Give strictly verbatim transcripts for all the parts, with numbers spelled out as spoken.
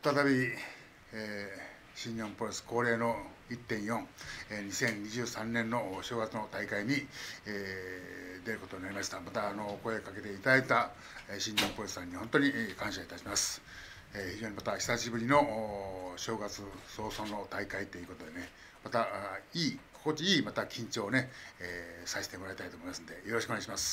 再び、えー、新日本プロレス恒例の いってんよん、えー、にせんにじゅうさんねんの正月の大会に、えー、出ることになりました。またあの声かけていただいた、えー、新日本プロレスさんに本当に感謝いたします。えー、非常にまた久しぶりの正月早々の大会ということでね、またいい心地いいまた緊張をね、えー、させてもらいたいと思いますのでよろしくお願いします。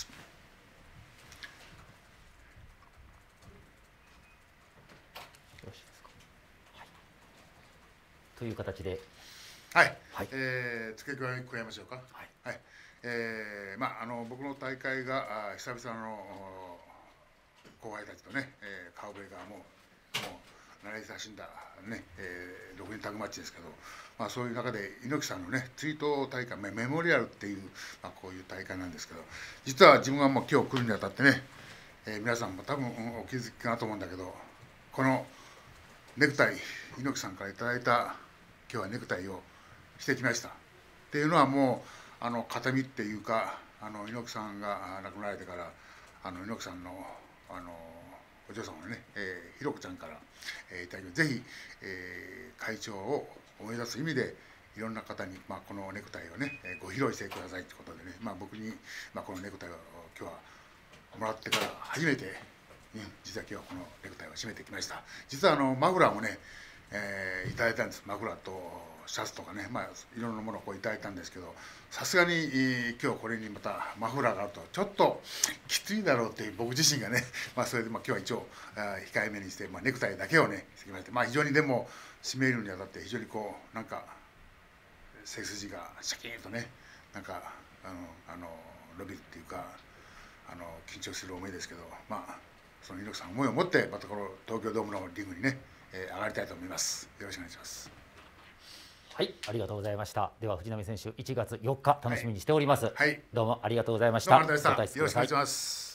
という形で、 はい、はい、えー、付け加え加えましょうか。はい、はい、えー、まああの僕の大会が久々の後輩たちとね、えー、顔ぶれがもうもう慣れ親しんだね、えー、ろくにんタッグマッチですけど、まあそういう中で猪木さんのね追悼大会、メモリアルっていう、まあ、こういう大会なんですけど、実は自分はもう今日来るにあたってね、えー、皆さんも多分お気づきかなと思うんだけど、このネクタイ猪木さんからいただいた今日はネクタイをしてきましたっていうのは、もうあの形見っていうか、あの猪木さんが亡くなられてからあの猪木さんのあのお嬢さんのね、えー、ひろこちゃんから、えー、いただき、ぜひ、えー、会長を思い出す意味でいろんな方に、まあ、このネクタイをね、えー、ご披露してくださいということでね、まあ、僕に、まあ、このネクタイを今日はもらってから初めて、うん、実は今日このネクタイを締めてきました。実はあのマフラーもね、えー、いただいたんです。マフラーとシャツとかね、まあいろんなものをこういただいたんですけど、さすがに、えー、今日これにまたマフラーがあるとちょっときついだろうっていう僕自身がね、まあそれでまあ今日は一応控えめにして、まあ、ネクタイだけをねしてきまして、まあ非常にでも締めるにあたって非常にこうなんか背筋がシャキーンとね、なんかあのあの伸びるっていうか、あの緊張する思いですけど、まあその猪木さん思いを持ってまたこの東京ドームのリングにね、えー、上がりたいと思います。よろしくお願いします。 はい、ありがとうございました。では藤波選手、いちがつよっか楽しみにしております。 はい、 どうもありがとうございました。 どうもありがとうございました。よろしくお願いします。